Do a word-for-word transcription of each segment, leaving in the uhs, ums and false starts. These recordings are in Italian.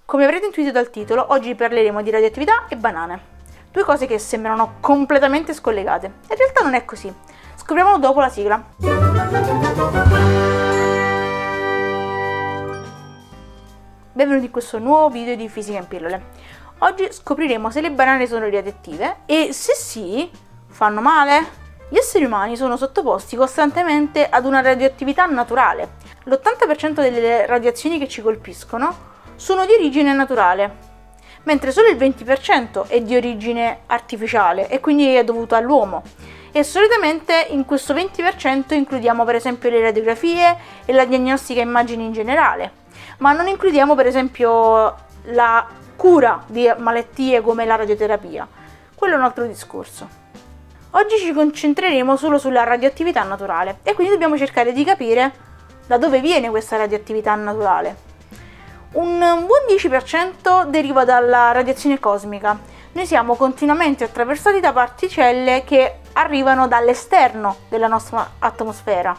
Come avrete intuito dal titolo, oggi parleremo di radioattività e banane. Due cose che sembrano completamente scollegate. In realtà non è così. Scopriamolo dopo la sigla. Benvenuti in questo nuovo video di Fisica in pillole. Oggi scopriremo se le banane sono radioattive e se sì, fanno male? Gli esseri umani sono sottoposti costantemente ad una radioattività naturale. L'ottanta per cento delle radiazioni che ci colpiscono sono di origine naturale, mentre solo il venti per cento è di origine artificiale e quindi è dovuto all'uomo. E solitamente in questo venti per cento includiamo per esempio le radiografie e la diagnostica immagini in generale, ma non includiamo per esempio la cura di malattie come la radioterapia. Quello è un altro discorso. Oggi ci concentreremo solo sulla radioattività naturale e quindi dobbiamo cercare di capire da dove viene questa radioattività naturale. Un buon dieci per cento deriva dalla radiazione cosmica. Noi siamo continuamente attraversati da particelle che arrivano dall'esterno della nostra atmosfera.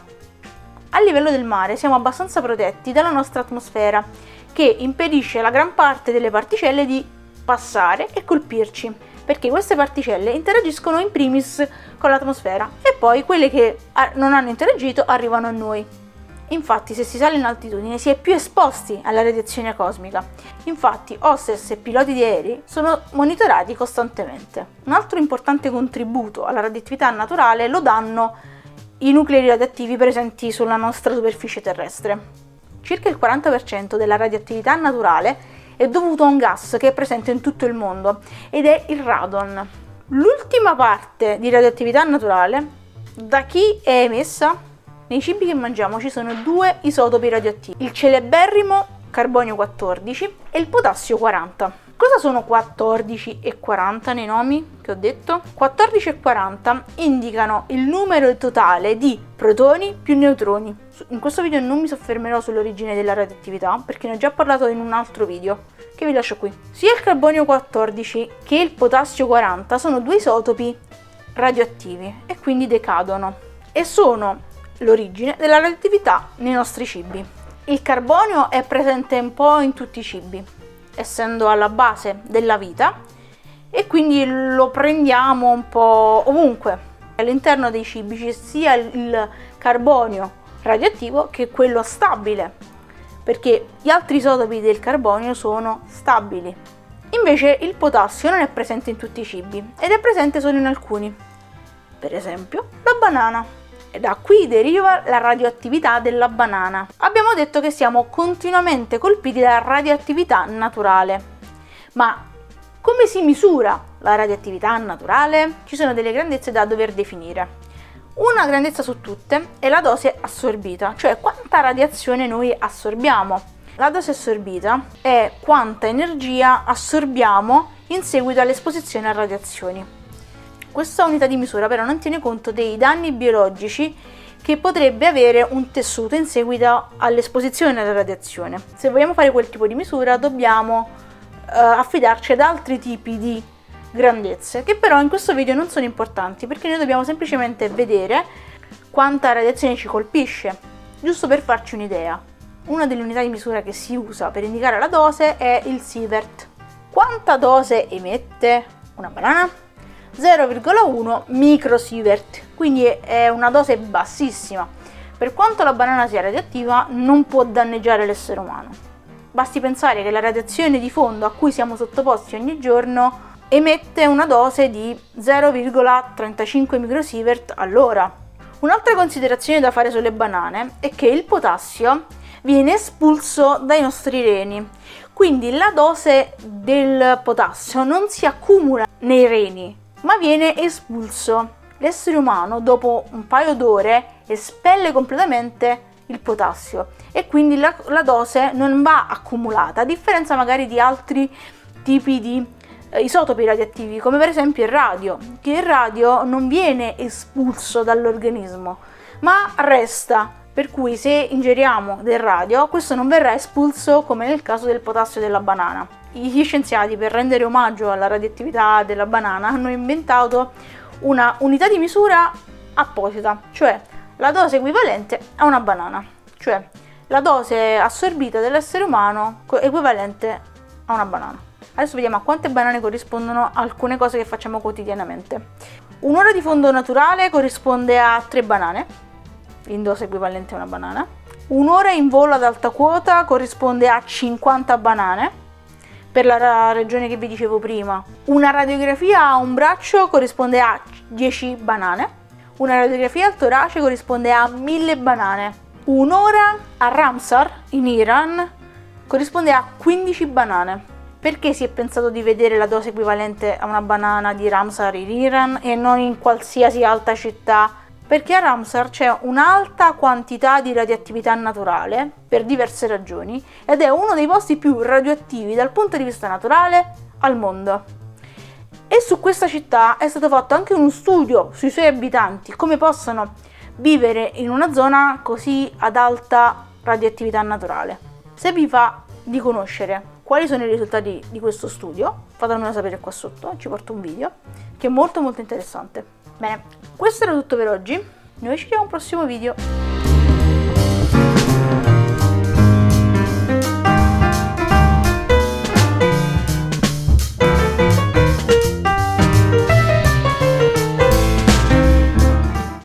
A livello del mare siamo abbastanza protetti dalla nostra atmosfera, che impedisce alla gran parte delle particelle di passare e colpirci, perché queste particelle interagiscono in primis con l'atmosfera e poi quelle che non hanno interagito arrivano a noi. Infatti, se si sale in altitudine si è più esposti alla radiazione cosmica. Infatti, hostess e piloti di aerei sono monitorati costantemente. Un altro importante contributo alla radioattività naturale lo danno i nuclei radioattivi presenti sulla nostra superficie terrestre. Circa il quaranta per cento della radioattività naturale è dovuto a un gas che è presente in tutto il mondo ed è il radon. L'ultima parte di radioattività naturale, da chi è emessa? Nei cibi che mangiamo ci sono due isotopi radioattivi, il celeberrimo carbonio quattordici e il potassio quaranta. Cosa sono quattordici e quaranta nei nomi che ho detto? quattordici e quaranta indicano il numero totale di protoni più neutroni. In questo video non mi soffermerò sull'origine della radioattività perché ne ho già parlato in un altro video che vi lascio qui. Sia il carbonio quattordici che il potassio quaranta sono due isotopi radioattivi e quindi decadono e sono l'origine della radioattività nei nostri cibi. Il carbonio è presente un po' in tutti i cibi, essendo alla base della vita, e quindi lo prendiamo un po' ovunque. All'interno dei cibi c'è sia il carbonio radioattivo che quello stabile, perché gli altri isotopi del carbonio sono stabili. Invece il potassio non è presente in tutti i cibi ed è presente solo in alcuni, per esempio la banana. E da qui deriva la radioattività della banana. Abbiamo detto che siamo continuamente colpiti da radioattività naturale. Ma come si misura la radioattività naturale? Ci sono delle grandezze da dover definire. Una grandezza su tutte è la dose assorbita, cioè quanta radiazione noi assorbiamo. La dose assorbita è quanta energia assorbiamo in seguito all'esposizione a radiazioni. Questa unità di misura però non tiene conto dei danni biologici che potrebbe avere un tessuto in seguito all'esposizione alla radiazione. Se vogliamo fare quel tipo di misura dobbiamo eh, affidarci ad altri tipi di grandezze, che però in questo video non sono importanti perché noi dobbiamo semplicemente vedere quanta radiazione ci colpisce, giusto per farci un'idea. Una delle unità di misura che si usa per indicare la dose è il sievert. Quanta dose emette una banana? zero virgola uno microsievert, quindi è una dose bassissima. Per quanto la banana sia radioattiva, non può danneggiare l'essere umano. Basti pensare che la radiazione di fondo a cui siamo sottoposti ogni giorno emette una dose di zero virgola trentacinque microsievert all'ora. Un'altra considerazione da fare sulle banane è che il potassio viene espulso dai nostri reni, quindi la dose del potassio non si accumula nei reni, ma viene espulso. L'essere umano dopo un paio d'ore espelle completamente il potassio e quindi la, la dose non va accumulata, a differenza magari di altri tipi di eh, isotopi radioattivi, come per esempio il radio, che il radio non viene espulso dall'organismo, ma resta, per cui se ingeriamo del radio questo non verrà espulso come nel caso del potassio della banana. Gli scienziati, per rendere omaggio alla radioattività della banana, hanno inventato una unità di misura apposita, cioè la dose equivalente a una banana, cioè la dose assorbita dell'essere umano equivalente a una banana. Adesso vediamo a quante banane corrispondono alcune cose che facciamo quotidianamente. Un'ora di fondo naturale corrisponde a tre banane, in dose equivalente a una banana. Un'ora in volo ad alta quota corrisponde a cinquanta banane, per la regione che vi dicevo prima. Una radiografia a un braccio corrisponde a dieci banane. Una radiografia al torace corrisponde a mille banane. Un'ora a Ramsar, in Iran, corrisponde a quindici banane. Perché si è pensato di vedere la dose equivalente a una banana di Ramsar in Iran e non in qualsiasi altra città? Perché a Ramsar c'è un'alta quantità di radioattività naturale, per diverse ragioni, ed è uno dei posti più radioattivi dal punto di vista naturale al mondo. E su questa città è stato fatto anche uno studio sui suoi abitanti, come possono vivere in una zona così ad alta radioattività naturale. Se vi va di conoscere quali sono i risultati di questo studio, fatemelo sapere qua sotto, ci porto un video, che è molto molto interessante. Bene, questo era tutto per oggi, noi ci vediamo al prossimo video.